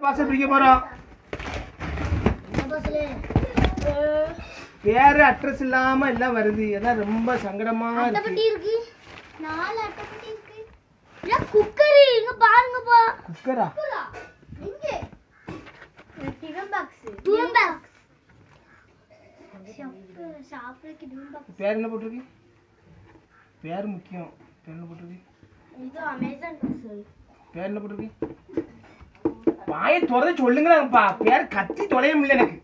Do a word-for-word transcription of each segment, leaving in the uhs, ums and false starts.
பாசல் பிடிக்க போறோம். பேரு அட்ரஸ் இல்லாம எல்லாம் வருது. எல்லாம் ரொம்ப சங்கடமா இருக்கு. நாலு அட்டைப்பட்டி இருக்கு. இல்ல குக்கர் இங்க பாருங்கப்பா. குக்கரா? இங்க. Tiffin box. Tiffin box. Shop ஷாப்க்கு டிஃபன் பாக்ஸ். பேர் என்ன போட்டுருக்கு? பேர் முக்கியம். பேர் என்ன போட்டுருக்கு? இது அமேசான் பாக்ஸ். பேர் என்ன போட்டுருக்கு? வாயை திறந்து சொல்லுங்கப்பா. பேர் கத்தி தொலைய முடியல எனக்கு.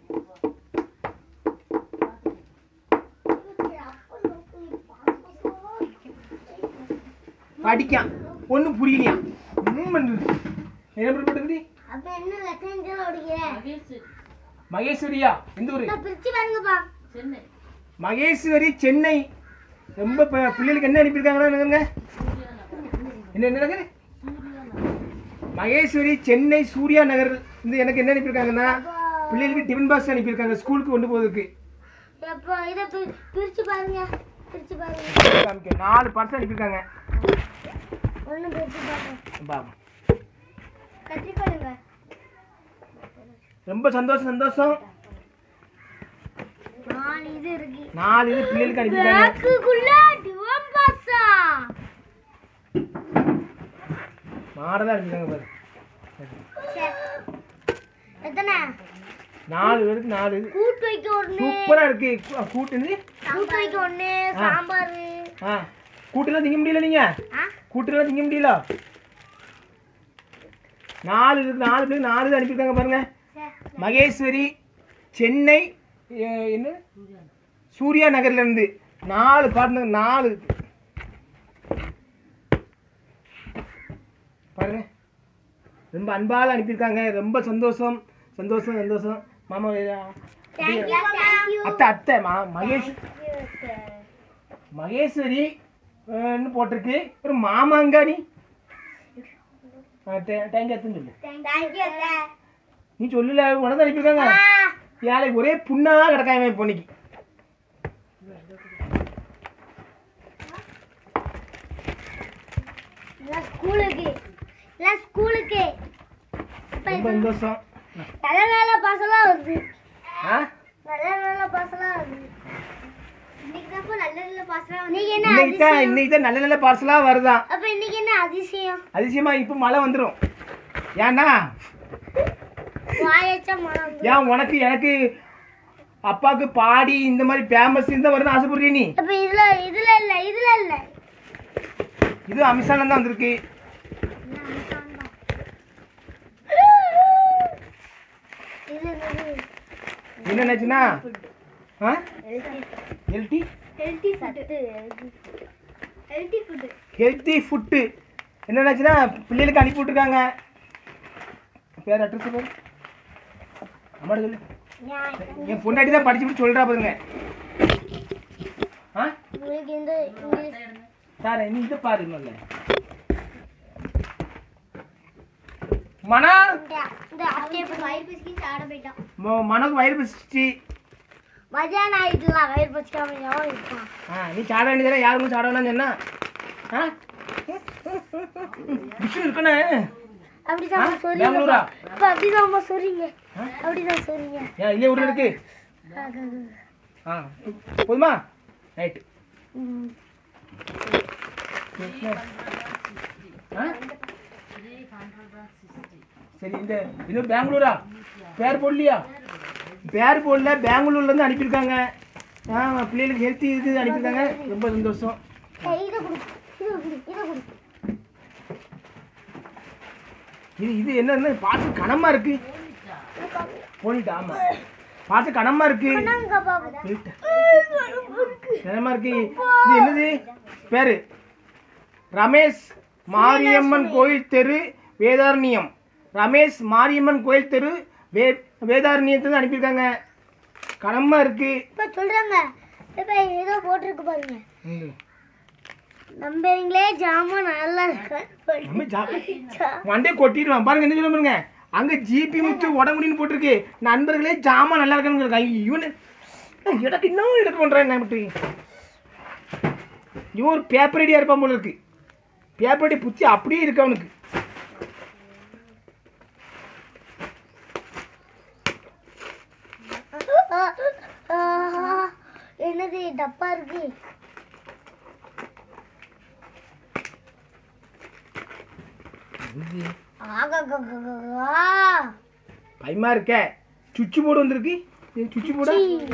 படிக்கான் ஒன்றும் புரியலையா? என்ன போட்டுருக்குடி? அப்ப என்ன லெட்டர் ஓடுகிறே? மகேஸ்வரியா? எந்த ஊரு? பிரிச்சு பாருங்கப்பா. சென்னை. மகேஸ்வரி சென்னை. ரொம்ப பிள்ளைகளுக்கு என்ன அனுப்பியிருக்காங்கன்னா என்ன என்ன மகேஸ்வரி சென்னை சூர்யா நகர் வந்து எனக்கு என்ன அனுப்பியிருக்காங்கன்னா பிள்ளைகளுக்கு டிஃபன் பாக்ஸ் அனுப்பியிருக்காங்க ஸ்கூலுக்கு கொண்டு போகிறதுக்கு. பிரிச்சு பாருங்க. பிரிச்சு பாருங்க. நாலு பார்சல் அனுப்பியிருக்காங்க. ஒண்ணு பிரிச்சு பாருங்க. பாப்பா. கட்டி பாருங்க. ரொம்ப சந்தோஷம் சந்தோஷம். நாலு இது இருக்கு. நாலு இது பிள்ளைகளுக்கு அனுப்பியிருக்காங்க. பேக்குக்குள்ள டிஃபன் பாக்ஸா? மாடலா அனுப்பியிருக்காங்க பாரு. எத்தனை? நாலு பேருக்கு நாலு இது. கூட்டு வைக்க ஒண்ணு. சூப்பரா இருக்கு. கூட்டு இது. கூட்டு வைக்க ஒண்ணு, சாம்பார். ஆ. கூட்டுலாம் திங்க முடியல நீங்க? ஆ? கூட்டுலாம் திங்க முடியல. நாலு இருக்கு. நாலு பேருக்கு நாலு இது அனுப்பியிருக்காங்க பாருங்க. மகேஸ்வரி சென்னை என்ன சூர்யா நகர்ல இருந்து நாலு பார்ட்னர் நாலு பாருங்க. ரொம்ப அன்பால அனுப்பியிருக்காங்க. ரொம்ப சந்தோஷம் சந்தோஷம் சந்தோஷம். மாமா அத்தை அத்தை மா மகேஷ் மகேஸ்வரி போட்டிருக்கு. ஒரு மாமாங்காடி தேங்காய் எடுத்துன்னு சொல்லு. நீ சொல்லல உனக்கு அனுப்பியிருக்காங்க. ஏழை ஒரே புண்ணா கிடக்காம பொண்ணிக்கு. ஸ்கூலுக்கு இல்ல ஸ்கூலுக்கு ரொம்ப சந்தோஷம். நல்ல நல்ல பாசலா வருது. ஆ நல்ல நல்ல பாசலா வருது. இன்னைக்கு தான் நல்ல நல்ல பாசலா வருது. நீங்க என்ன இன்னைக்கு தான் இன்னைக்கு தான் நல்ல நல்ல பார்சலா வருதான். அப்ப இன்னைக்கு என்ன அதிசயம்? அதிசயமா இப்போ மழை வந்துரும். ஏன்னா வாயச்ச மழை வந்துரும். ஏன் உனக்கு எனக்கு அப்பாவுக்கு பாடி இந்த மாதிரி ஃபேமஸ் இந்த வருது ஆசைப்படுறிய நீ? அப்ப இதுல இதுல இல்ல இதுல இல்ல இது அமிஷால தான் வந்திருக்கு. என்ன நினைச்சுனா healthy healthy food healthy food healthy food என்ன நினைச்சுனா பிள்ளைகளுக்கு அனுப்பி விட்டுருக்காங்க. பேர் அட்ரஸ் சொல்லு. அம்மாட்ட சொல்லு. என் பொண்டாட்டி தான் படிச்சுட்டு சொல்றா பாருங்க. ஆ உங்களுக்கு இந்த இங்கிலீஷ் சார் நீ இதை பாரு. நல்ல மனா இந்த அப்படியே வயிறு பசிக்கு சாட போயிட்டான். மனக்கு வயிறு பசிச்சு மஜான ஆயிட்டுலாம் வயிறு பசிக்காம எவன் இருப்பான்? ஆ நீ சாட வேண்டியதானே. யாருக்கும் சாட வேணாம்னு சொன்னா ஆ பிச்சு இருக்கணே. அப்படிதான் சொல்றீங்க. பெங்களூரா? அப்ப அப்படிதான் சொல்றீங்க. அப்படிதான் சொல்றீங்க. ஏன் இல்லையே ஊரில் இருக்கு? ஆ போதுமா? ரைட்டு. சரி இந்த இன்னும் பெங்களூரா? பேர் போடலையா? பேர் போடல. பெங்களூர்லேருந்து அனுப்பியிருக்காங்க. ஆ பிள்ளைகளுக்கு ஹெல்த்தி இது அனுப்பியிருக்காங்க. ரொம்ப சந்தோஷம். இதை கொடு இதை கொடு இதை கொடு. இது இது என்னன்னு பார்த்து கனமா இருக்கு. போனிட்டா? ஆமா பார்த்து கனமா இருக்கு. கனமா இருக்கு. இது என்னது பேரு? ரமேஷ் மாரியம்மன் கோயில் தெரு வேதாரண்யம். ரமேஷ் மாரியம்மன் கோயில் தெரு வே வேதாரண்யத்துக்கு அனுப்பியிருக்காங்க. கனமா இருக்கு. இப்போ சொல்றாங்க. இப்போ ஏதோ போட்டிருக்கு பாருங்க. நம்புறீங்களே ஜாமான் நல்லா இருக்கு. வண்டே கொட்டிடுவான் பாருங்க. என்ன சொல்ல பாருங்க. அங்க ஜிபி முத்து உடம்புடின்னு போட்டிருக்கு. நண்பர்களே ஜாமான் நல்லா இருக்கான்னு. இவனு எனக்கு இன்னும் எடுக்க பண்றான். என்ன விட்டு இவன் ஒரு பேப்பர் ரெடியா இருப்பான் போல இருக்கு. பேப்பர் ரெடி புத்தி அப்படியே இருக்கு அவனுக்கு. டப்பா இருக்கு. பயமா இருக்க. சுவிட்ச் போர்டு வந்திருக்கு. சுவிட்ச் போர்டு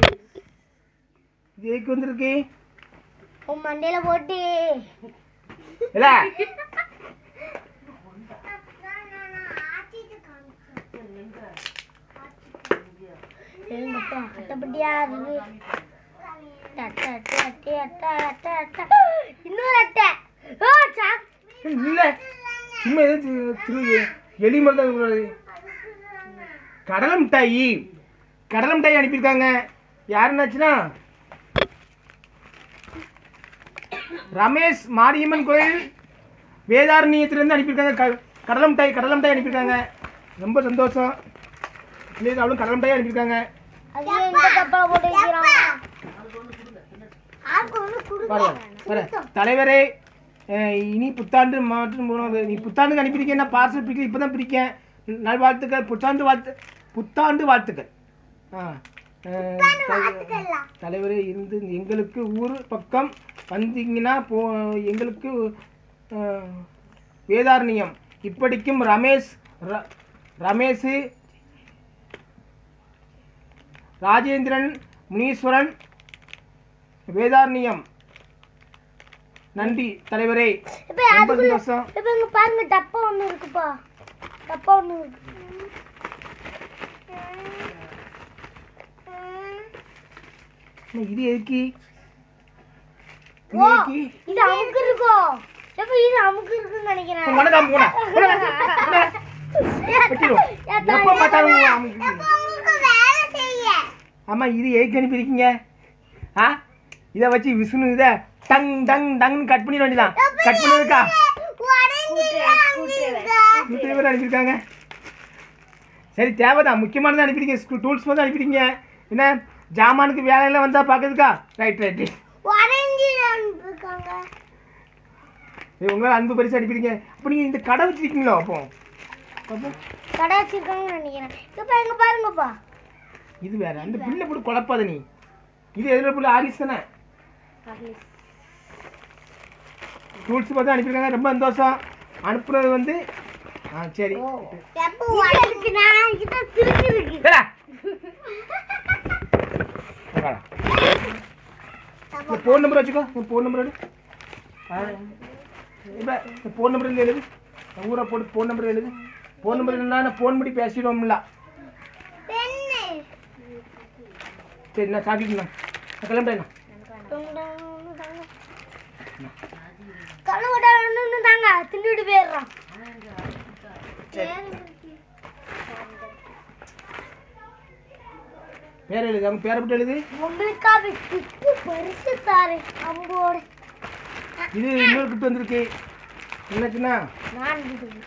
இது எதுக்கு வந்திருக்கு? உன் மண்டையில போட்டு இல்ல அட்டப்பட்டியா இருக்கு. அட்டை அட்டை அட்டை அட்டை அட்டை அட்டை இன்னொரு அட்டை. இல்ல சும்மா எது எலி மாதிரி கடலை மிட்டாயி கடலை மிட்டாயி அனுப்பியிருக்காங்க. யாருன்னாச்சுன்னா ரமேஷ் மாரியம்மன் கோயில் வேதாரண்யத்திலேருந்து அனுப்பியிருக்காங்க. க கடலை மிட்டாய் கடலை மிட்டாய் அனுப்பியிருக்காங்க. ரொம்ப சந்தோஷம். இல்லை அவளும் கடலை மிட்டாய் அனுப்பியிருக்காங்க. தலைவரே இனி புத்தாண்டு மாற்றம் நீ புத்தாண்டுக்கு அனுப்பியிருக்கேன். நான் பார்சல் பிடிக்க இப்போ தான் பிடிக்கேன். நல்வாழ்த்துக்கள். புத்தாண்டு வாழ்த்து புத்தாண்டு வாழ்த்துக்கள். ஆ தலைவரே இருந்து எங்களுக்கு ஊர் பக்கம் வந்தீங்கன்னா போ எங்களுக்கு வேதாரண்யம் இப்படிக்கும் ரமேஷ் ரமேஷ் ராஜேந்திரன் முனீஸ்வரன் வேதாரண்யம். நன்றி தலைவரே. ரொம்ப சந்தோஷம். பாருங்க டப்பா ஒன்று இருக்குப்பா. டப்பா ஒன்று இருக்கு. இது எதுக்கு? இது அமுக்கு இருக்கோ? எப்ப இது அமுக்கு இருக்குன்னு நினைக்கிறேன். ஆமா இது எதுக்கு அனுப்பியிருக்கீங்க? ஆ இதை வச்சு விஷ்ணு இதை டங் டங் டங்னு கட் பண்ணிட வேண்டியதான். கட் பண்ணதுக்கா அனுப்பியிருக்காங்க. சரி தேவைதான். முக்கியமானதான் அனுப்பிடுங்க. ஸ்கூல் டூல்ஸ் வந்து அனுப்பிடுங்க. என்ன ஜாமானுக்கு வேலையெல்லாம் வந்தால் பார்க்குறதுக்கா? Right right. உங்களால் அன்பு பரிசு அனுப்பிடுங்க. அப்போ நீங்கள் இந்த கடை வச்சுருக்கீங்களோ? அப்போ அப்போ கடை வச்சுருக்காங்கன்னு நினைக்கிறேன். இப்போ எங்கே பாருங்கப்பா. இது வேற. அந்த பிள்ளை போட்டு குழப்பாத நீ. இது எதில் பிள்ளை ஆரிஸ் தானே? டூல்ஸ் பார்த்து அனுப்பியிருக்காங்க. ரொம்ப சந்தோஷம். அனுப்புறது வந்து ஆ சரி. ஃபோன் நம்பர் வச்சுக்கோ. ஃபோன் நம்பர் இப்போ ஃபோன் நம்பர் எழுது. ஊரை போட்டு ஃபோன் நம்பர் எழுது. ஃபோன் நம்பர் என்னன்னா ஃபோன் பண்ணி பேசிடுவோம்ல. சரி நான் சாப்பிட்டுண்ணா நான் கிளம்புறேண்ணா. தாங்க தின்னுட்டு போயிடுறான். பேர் எழுது. அவங்க பேரை விட்டு எழுது. உங்களுக்காக கிஃப்ட் பரிசு தாரேன் அம்போட. இது இன்னொரு கிஃப்ட் வந்திருக்கு. என்னாச்சுன்னா நான்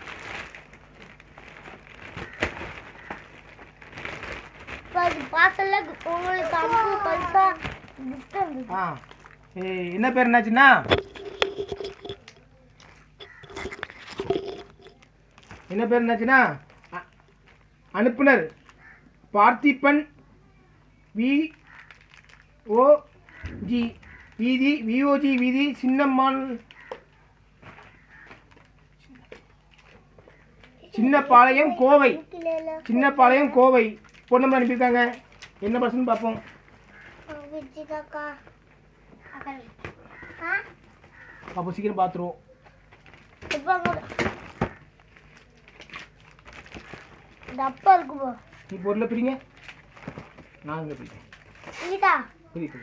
பாசல்ல உங்களுக்கு அம்பு பரிசா கிஃப்ட் வந்திருக்கு. ஆ என்ன பேர் என்னாச்சுன்னா என்ன பேர் என்னாச்சுன்னா அனுப்புனர் பார்த்திபன் வி ஓ ஜி வீதி விஓஜி வீதி சின்னம்மாள் சின்னப்பாளையம் கோவை. சின்னப்பாளையம் கோவை. ஃபோன் நம்பர் அனுப்பியிருக்காங்க. என்ன பர்சன் பார்ப்போம். அப்போ சீக்கிரம் பார்த்துருவோம். டப்பா இருக்குப்பா. நீ பொருளை பிரிங்க. நான் இங்கே பிரிக்கிறேன். இதா பிரி பிரி.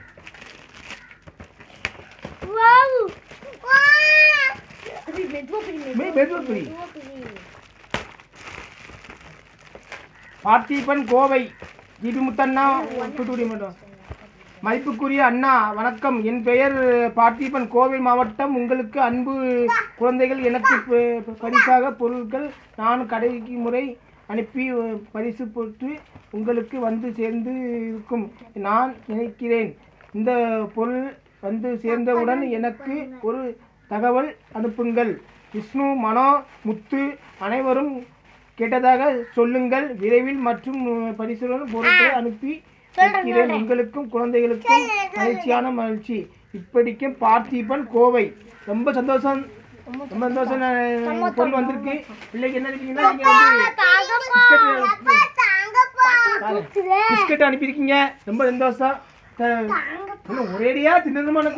வாவ் வா பிரி மெதுவா பிரி. மே மெதுவா பிரி. பார்த்திபன் கோவை ஜிபி முத்தண்ணா தூத்துக்குடி மட்டும். மதிப்புக்குரிய அண்ணா வணக்கம். என் பெயர் பார்த்திபன் கோவை மாவட்டம். உங்களுக்கு அன்பு குழந்தைகள் எனக்கு பரிசாக பொருட்கள் நான் கடைக்கு முறை அனுப்பி பரிசு போட்டு உங்களுக்கு வந்து சேர்ந்து இருக்கும் நான் நினைக்கிறேன். இந்த பொருள் வந்து சேர்ந்தவுடன் எனக்கு ஒரு தகவல் அனுப்புங்கள். விஷ்ணு மனோ முத்து அனைவரும் கேட்டதாக சொல்லுங்கள். விரைவில் மற்றும் பரிசுடன் பொருட்களை அனுப்பி இருக்கிறேன். உங்களுக்கும் குழந்தைகளுக்கும் மகிழ்ச்சியான மகிழ்ச்சி. இப்படிக்கும் பார்த்திபன் கோவை. ரொம்ப சந்தோஷம், ரொம்ப சந்தோஷம். நான் பொருள் வந்திருக்கு. பிள்ளைக்கு என்ன இருக்கீங்கன்னா நீங்க வந்து பிஸ்கட் பிஸ்கட் அனுப்பியிருக்கீங்க. ரொம்ப சந்தோஷம். ஒரேடியா தின்னணுமா எனக்கு?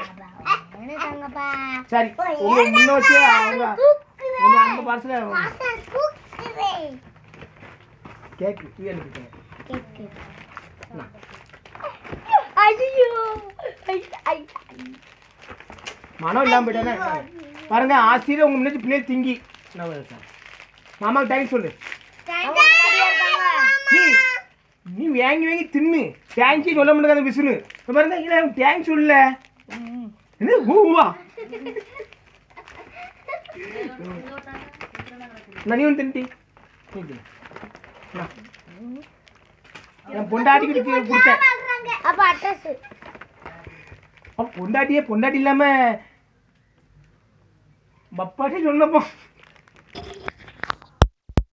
சரி, உங்க முன்ன வச்சு அவங்க உங்க அந்த பார்சல கேக் டீ அனுப்பிட்டேன். மனம் இல்லாம போயிட்டானே. பாருங்க, ஆசிரியர் உங்க முன்னாடி பிள்ளைகள் திங்கி. மாமாவுக்கு தேங்க்ஸ் சொல்லு. நீ நீ வாங்கி வாங்கி தின்னு தேங்க்ஸ் சொல்ல முடியாது அந்த விசுனு. பாருங்க, இல்லை தேங்க்ஸ் சொல்லல. என்ன ஊவா நீ ஒன்று தின்ட்டி என் பொண்டாட்டிக்கு கொடுத்தேன். பொண்டாட்டியே பொண்டாட்டி இல்லாம பப்பாட்டே சொன்னப்போ